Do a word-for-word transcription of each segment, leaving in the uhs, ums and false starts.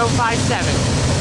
oh five seven.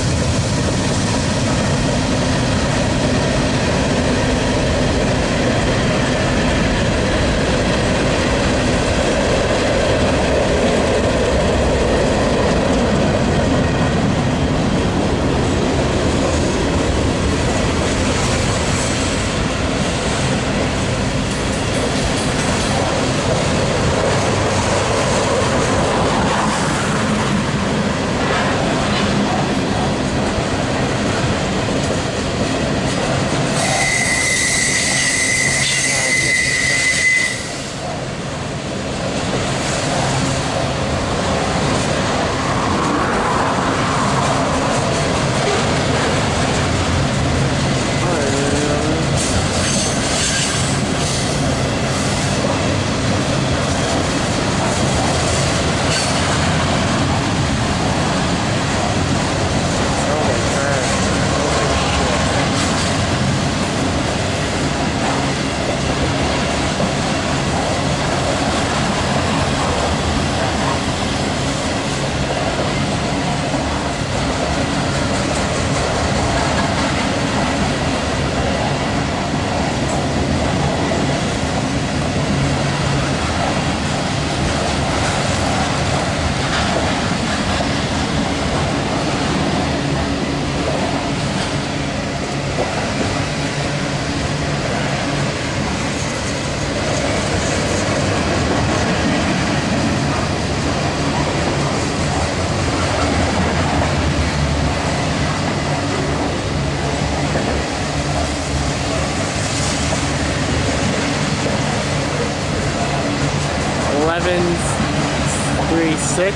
eleven thirty-six,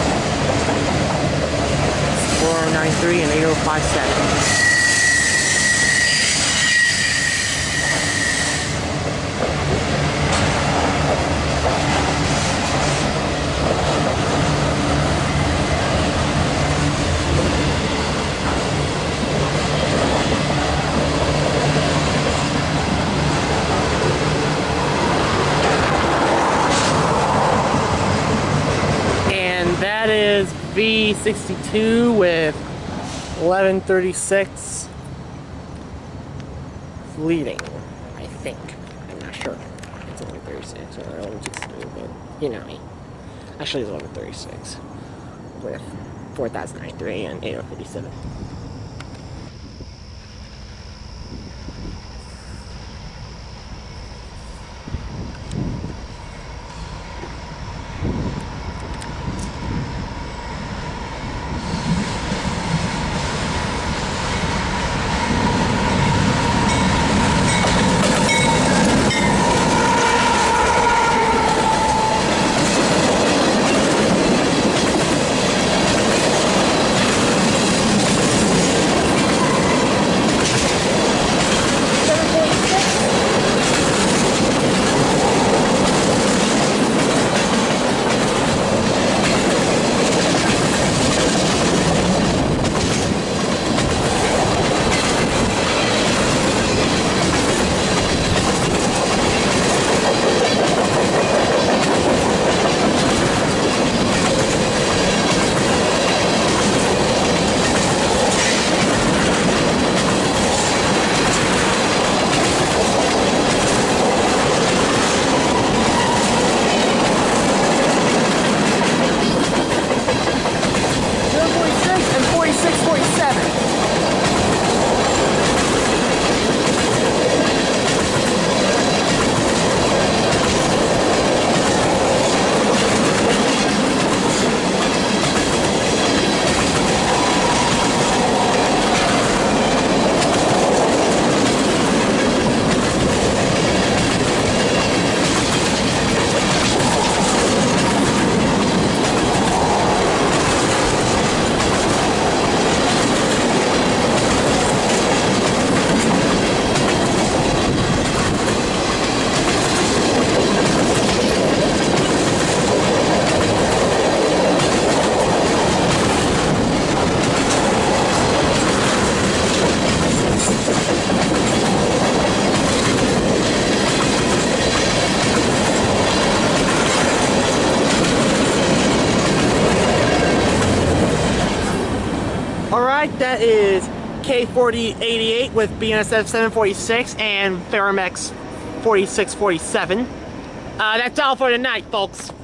four oh nine three, and eight oh five seven. That is V sixty-two with eleven thirty-six leading, I think. I'm not sure. It's eleven thirty-six or eleven sixty-two, but you know me. Actually, it's eleven thirty-six with four thousand ninety-three and eight oh fifty-seven. that is K forty eighty-eight with B N S F seven forty-six and Ferromex forty-six forty-seven. Uh, that's all for tonight, folks.